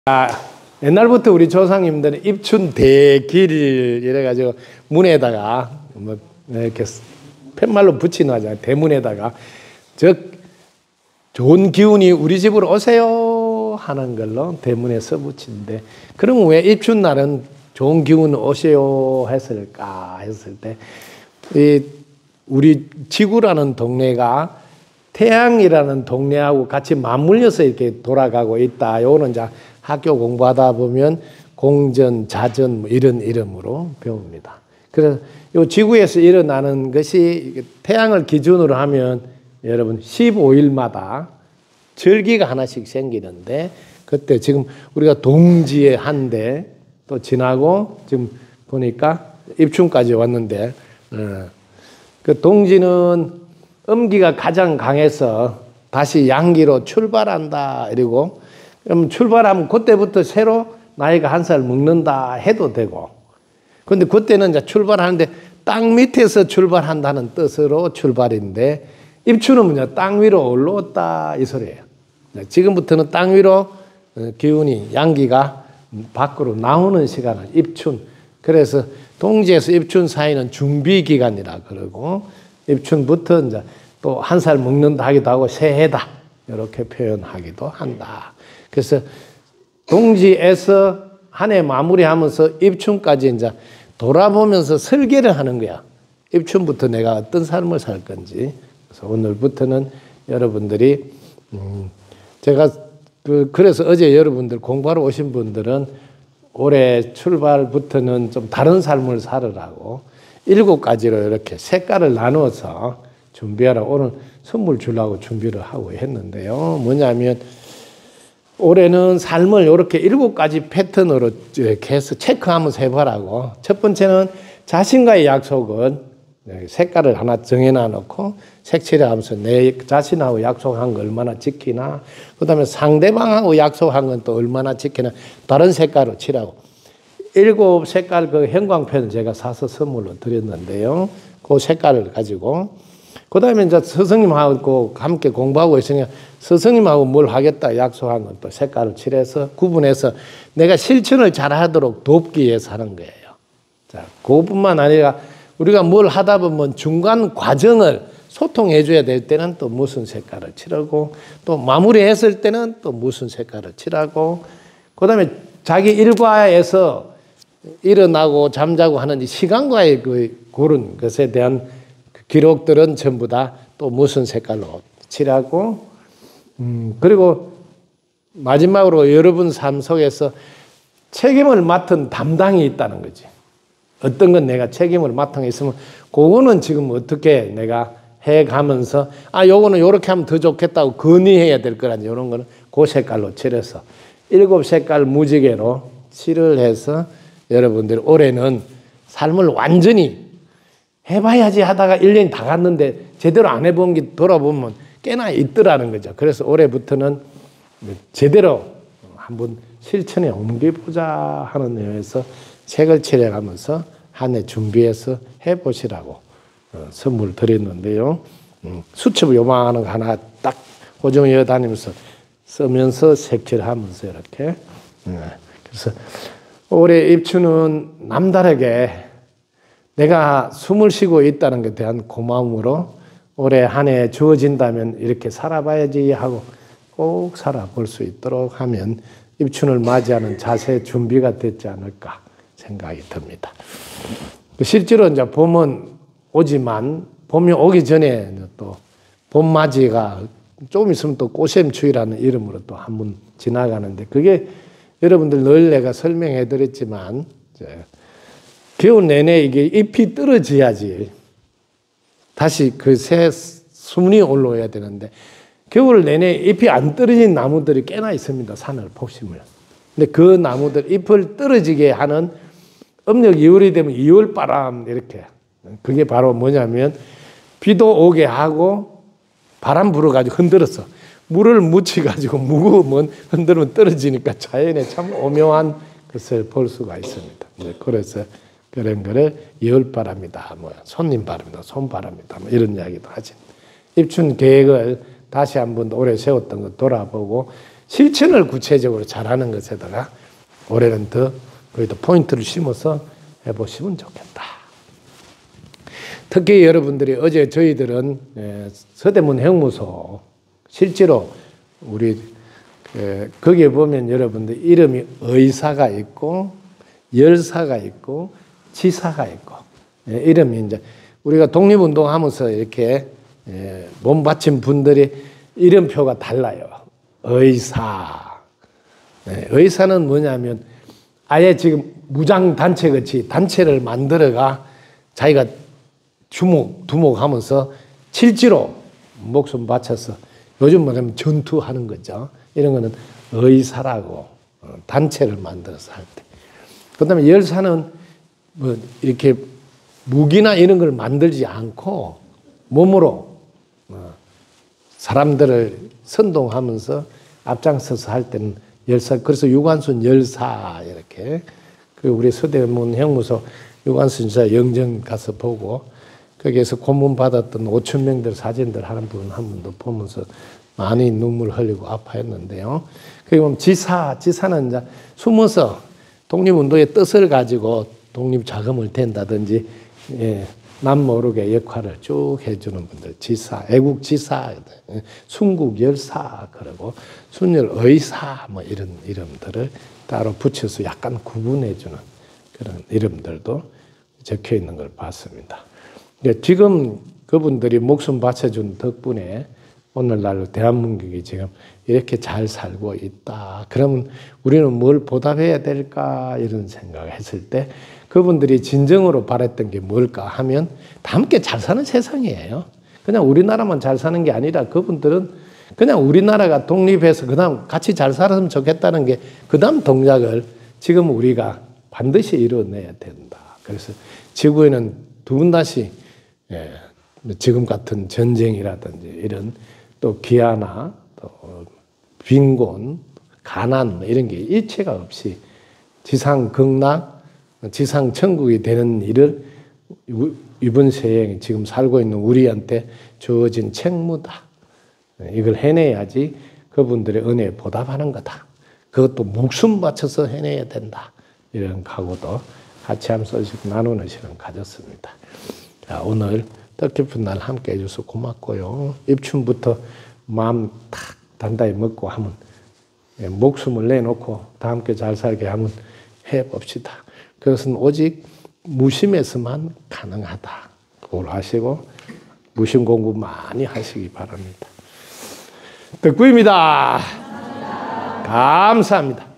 옛날부터 우리 조상님들은 입춘 대길 이래가지고 문에다가 뭐 이렇게 팻말로 붙이놓잖아요. 대문에다가 즉 좋은 기운이 우리 집으로 오세요 하는 걸로 대문에 써붙이는데, 그럼 왜 입춘날은 좋은 기운 오세요 했을까 했을 때, 이 우리 지구라는 동네가 태양이라는 동네하고 같이 맞물려서 이렇게 돌아가고 있다. 요거는 이제 학교 공부하다 보면 공전, 자전 뭐 이런 이름으로 배웁니다. 그래서 요 지구에서 일어나는 것이 태양을 기준으로 하면 여러분 15일마다 절기가 하나씩 생기는데, 그때 지금 우리가 동지의 한대 또 지나고 지금 보니까 입춘까지 왔는데, 그 동지는 음기가 가장 강해서 다시 양기로 출발한다. 그리고 그럼 출발하면 그때부터 새로 나이가 한 살 먹는다 해도 되고, 근데 그때는 이제 출발하는데 땅 밑에서 출발한다는 뜻으로 출발인데, 입춘은 이제 땅 위로 올라왔다 이 소리예요. 지금부터는 땅 위로 기운이 양기가 밖으로 나오는 시간을 입춘. 그래서 동지에서 입춘 사이는 준비 기간이라 그러고, 입춘부터 이제 또 한 살 먹는다 하기도 하고 새해다 이렇게 표현하기도 한다. 그래서 동지에서 한 해 마무리하면서 입춘까지 이제 돌아보면서 설계를 하는 거야. 입춘부터 내가 어떤 삶을 살 건지. 그래서 오늘부터는 여러분들이 제가 그래서 어제 여러분들 공부하러 오신 분들은 올해 출발부터는 좀 다른 삶을 살으라고 7가지로 이렇게 색깔을 나누어서 준비하라. 오늘 선물 주려고 준비를 하고 했는데요. 뭐냐면 올해는 삶을 이렇게 7가지 패턴으로 이렇게 해서 체크하면서 해보라고. 첫 번째는 자신과의 약속은 색깔을 하나 정해놔 놓고 색칠을 하면서 내 자신하고 약속한 거 얼마나 지키나, 그 다음에 상대방하고 약속한 건 또 얼마나 지키나 다른 색깔로 칠하고. 7색깔 그 형광펜을 제가 사서 선물로 드렸는데요. 그 색깔을 가지고 그 다음에 이제 스승님하고 함께 공부하고 있으니까 스승님하고 뭘 하겠다 약속한 건 또 색깔을 칠해서 구분해서 내가 실천을 잘 하도록 돕기 위해서 하는 거예요. 자, 그뿐만 아니라 우리가 뭘 하다 보면 중간 과정을 소통해 줘야 될 때는 또 무슨 색깔을 칠하고, 또 마무리했을 때는 또 무슨 색깔을 칠하고, 그 다음에 자기 일과에서 일어나고 잠자고 하는 시간과의 그런 것에 대한 기록들은 전부 다 또 무슨 색깔로 칠하고, 그리고 마지막으로 여러분 삶 속에서 책임을 맡은 담당이 있다는 거지. 어떤 건 내가 책임을 맡은 게 있으면 그거는 지금 어떻게 내가 해가면서 요거는 요렇게 하면 더 좋겠다고 건의해야 될 거라든지 이런 거는 그 색깔로 칠해서 7색깔 무지개로 칠을 해서 여러분들이 올해는 삶을 완전히 해봐야지 하다가 1년이 다 갔는데 제대로 안 해본 게 돌아보면 꽤나 있더라는 거죠. 그래서 올해부터는 제대로 한번 실천에 옮겨보자 하는 의미에서 색을 칠해가면서 한 해 준비해서 해보시라고 선물 드렸는데요. 수첩 요만한 거 하나 딱 고정해 다니면서 쓰면서 색칠하면서 이렇게. 그래서 올해 입춘은 남다르게 내가 숨을 쉬고 있다는 것에 대한 고마움으로 올해 한 해 주어진다면 이렇게 살아봐야지 하고 꼭 살아볼 수 있도록 하면 입춘을 맞이하는 자세 준비가 됐지 않을까 생각이 듭니다. 실제로 이제 봄은 오지만 봄이 오기 전에 또 봄맞이가 조금 있으면 또 꽃샘추위라는 이름으로 또 한 번 지나가는데, 그게 여러분들 늘 내가 설명해 드렸지만 겨울 내내 이게 잎이 떨어져야지 다시 그 새 수분이 올라와야 되는데, 겨울 내내 잎이 안 떨어진 나무들이 꽤나 있습니다. 산을 폭심을. 근데 그 나무들 잎을 떨어지게 하는 음력 2월이 되면 2월바람 이렇게, 그게 바로 뭐냐면 비도 오게 하고 바람 불어가지고 흔들었어. 물을 묻혀가지고 무거우면 흔들면 떨어지니까 자연의 참 오묘한 것을 볼 수가 있습니다. 그래서 그런 거를 열바람이다, 뭐 손님바람이다, 손바람이다, 뭐 이런 이야기도 하지. 입춘 계획을 다시 한번 올해 세웠던 거 돌아보고 실천을 구체적으로 잘하는 것에다가 올해는 더 거기다 포인트를 심어서 해보시면 좋겠다. 특히 여러분들이 어제 저희들은 서대문 형무소 실제로 우리 거기에 보면 여러분들 이름이 의사가 있고 열사가 있고 지사가 있고 이름이 이제 우리가 독립운동하면서 이렇게 몸 바친 분들이 이름표가 달라요. 의사. 의사는 뭐냐면 아예 지금 무장단체 같이 단체를 만들어가 자기가 두목하면서 실제로 목숨 바쳐서 요즘 말하면 전투하는 거죠. 이런 거는 의사라고 단체를 만들어서 할 때. 그 다음에 열사는 뭐 이렇게 무기나 이런 걸 만들지 않고 몸으로 사람들을 선동하면서 앞장서서 할 때는 열사. 그래서 유관순 열사 이렇게 그 우리 서대문 형무소 유관순 열사 영정 가서 보고 거기에서 고문 받았던 5천 명들 사진들 한 분도 보면서 많이 눈물 흘리고 아파했는데요. 거기 보면 지사는 이제 숨어서 독립운동의 뜻을 가지고 독립 자금을 댄다든지 남 모르게 역할을 쭉 해주는 분들 지사, 애국지사, 순국열사 그러고 순열의사 뭐 이런 이름들을 따로 붙여서 약간 구분해주는 그런 이름들도 적혀 있는 걸 봤습니다. 지금 그분들이 목숨 바쳐준 덕분에 오늘날 대한민국이 지금 이렇게 잘 살고 있다. 그러면 우리는 뭘 보답해야 될까 이런 생각을 했을 때 그분들이 진정으로 바랬던 게 뭘까 하면 다 함께 잘 사는 세상이에요. 그냥 우리나라만 잘 사는 게 아니라 그분들은 그냥 우리나라가 독립해서 그다음 같이 잘 살았으면 좋겠다는 게 그다음 동작을 지금 우리가 반드시 이뤄내야 된다. 그래서 지구에는 두 번 다시 지금 같은 전쟁이라든지 이런 또 기아나 또 빈곤, 가난 이런 게 일체가 없이 지상 극락, 지상 천국이 되는 일을 이번 세에 지금 살고 있는 우리한테 주어진 책무다. 이걸 해내야지 그분들의 은혜에 보답하는 거다. 그것도 목숨 바쳐서 해내야 된다. 이런 각오도 같이 하면서 나누는 시간 가졌습니다. 자, 오늘 뜻깊은 날 함께 해줘서 고맙고요. 입춘부터 마음 탁 단단히 먹고 하면 목숨을 내놓고 다 함께 잘 살게 하면 해봅시다. 그것은 오직 무심에서만 가능하다. 그걸 아시고 무심 공부 많이 하시기 바랍니다. 덕구입니다. 감사합니다.